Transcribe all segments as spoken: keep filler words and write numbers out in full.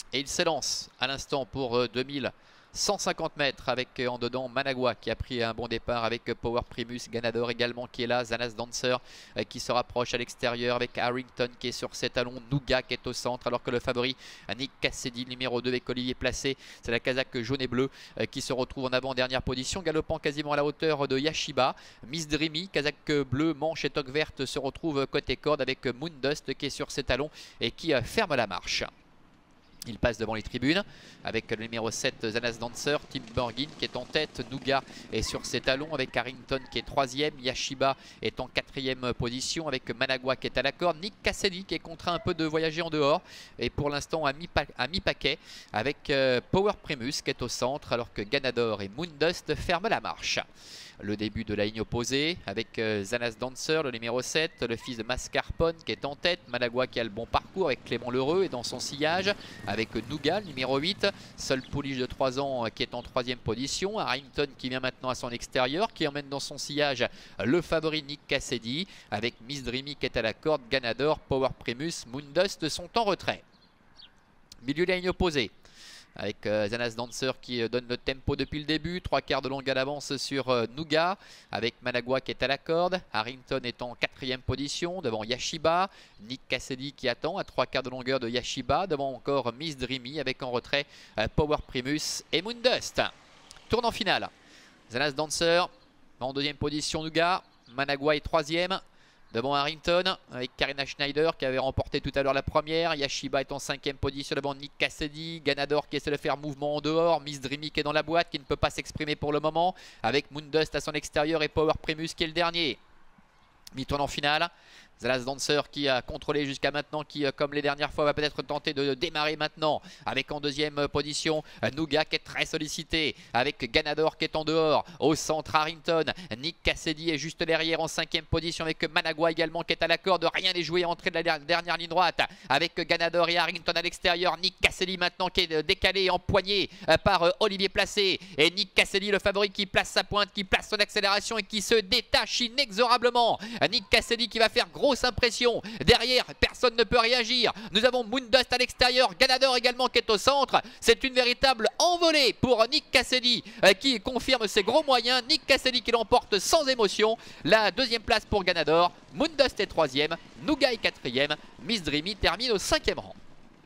Et il s'élance à l'instant pour deux mille cent cinquante mètres avec en dedans Managua qui a pris un bon départ avec Power Primus, Ganador également qui est là, Zanas Dancer qui se rapproche à l'extérieur avec Harrington qui est sur ses talons, Nougat qui est au centre alors que le favori Nick Cassidy numéro deux avec Olivier Placé, c'est la casaque jaune et bleue qui se retrouve en avant-dernière position, galopant quasiment à la hauteur de Yashiba. Miss Dreamy, casaque bleue, manche et toque verte se retrouve côté corde avec Moondust qui est sur ses talons et qui ferme la marche. Il passe devant les tribunes avec le numéro sept Zanas Dancer, Tim Borgin qui est en tête, Nougat est sur ses talons avec Harrington qui est troisième, Yashiba est en quatrième position avec Managua qui est à la corde, Nick Cassidy qui est contraint un peu de voyager en dehors et pour l'instant à mi-paquet avec Power Primus qui est au centre alors que Ganador et Moondust ferment la marche. Le début de la ligne opposée avec Zanas Dancer, le numéro sept, le fils de Mascarpone qui est en tête, Managua qui a le bon parcours avec Clément Lheureux et dans son sillage avec Nougat, numéro huit, seul pouliche de trois ans qui est en troisième position, Harrington qui vient maintenant à son extérieur, qui emmène dans son sillage le favori Nick Cassidy avec Miss Dreamy qui est à la corde, Ganador, Power Primus, Moondust sont en retrait. Milieu de la ligne opposée avec euh, Zanas Dancer qui euh, donne le tempo depuis le début, trois quarts de longueur d'avance sur euh, Nougat, avec Managua qui est à la corde, Harrington est en quatrième position devant Yashiba, Nick Cassidy qui attend à trois quarts de longueur de Yashiba, devant encore Miss Dreamy avec en retrait euh, Power Primus et Moondust. Tournant final, Zanas Dancer en deuxième position, Nougat, Managua est troisième. Devant Harrington avec Karina Schneider qui avait remporté tout à l'heure la première. Yashiba est en cinquième position devant Nick Cassidy. Ganador qui essaie de faire mouvement en dehors. Miss Dreamy qui est dans la boîte qui ne peut pas s'exprimer pour le moment. Avec Moondust à son extérieur et Power Primus qui est le dernier. Mi-tournant final. Zanas Dancer qui a contrôlé jusqu'à maintenant, qui comme les dernières fois va peut-être tenter de démarrer maintenant avec en deuxième position Nougat qui est très sollicité avec Ganador qui est en dehors, au centre Harrington, Nick Cassidy est juste derrière en cinquième position avec Managua également qui est à la corde, rien n'est joué, entrée de la dernière ligne droite avec Ganador et Harrington à l'extérieur, Nick Cassidy maintenant qui est décalé et empoigné par Olivier Placé et Nick Cassidy le favori qui place sa pointe, qui place son accélération et qui se détache inexorablement. Nick Cassidy qui va faire gros grosse impression. Derrière, personne ne peut réagir. Nous avons Moondust à l'extérieur, Ganador également qui est au centre. C'est une véritable envolée pour Nick Cassidy euh, qui confirme ses gros moyens. Nick Cassidy qui l'emporte sans émotion. La deuxième place pour Ganador. Moondust est troisième. Nougat est quatrième. Miss Dreamy termine au cinquième rang.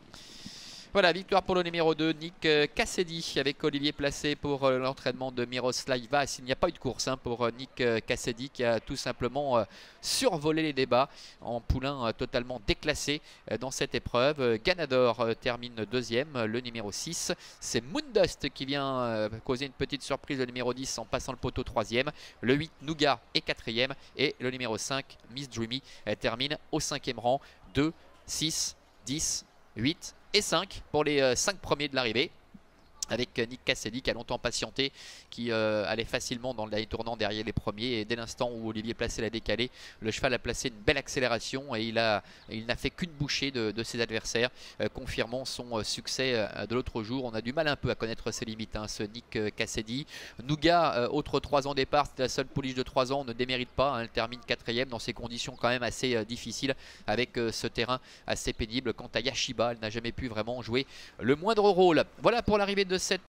Voilà, victoire pour le numéro deux, Nick Cassidy avec Olivier Placé pour euh, l'entraînement de Miroslav Vas. Il n'y a pas eu de course hein, pour euh, Nick Cassidy qui a tout simplement euh, survolé les débats en poulain euh, totalement déclassé euh, dans cette épreuve. Euh, Ganador euh, termine deuxième, le numéro six. C'est Moondust qui vient euh, causer une petite surprise, le numéro dix en passant le poteau troisième. Le huit, Nougat est quatrième et le numéro cinq, Miss Dreamy, euh, termine au cinquième rang. deux, six, dix, huit et cinq pour les euh, cinq premiers de l'arrivée. Avec Nick Cassidy qui a longtemps patienté, qui euh, allait facilement dans le tournant derrière les premiers. Et dès l'instant où Olivier Placé l'a décalé, le cheval a placé une belle accélération et il n'a il n'a fait qu'une bouchée de, de ses adversaires, euh, confirmant son euh, succès euh, de l'autre jour. On a du mal un peu à connaître ses limites, hein, ce Nick euh, Cassidy. Nougat, euh, autre trois ans départ, c'était la seule pouliche de trois ans, on ne démérite pas. Hein, elle termine quatrième dans ces conditions quand même assez euh, difficiles, avec euh, ce terrain assez pénible. Quant à Yashiba, elle n'a jamais pu vraiment jouer le moindre rôle. Voilà pour l'arrivée de cette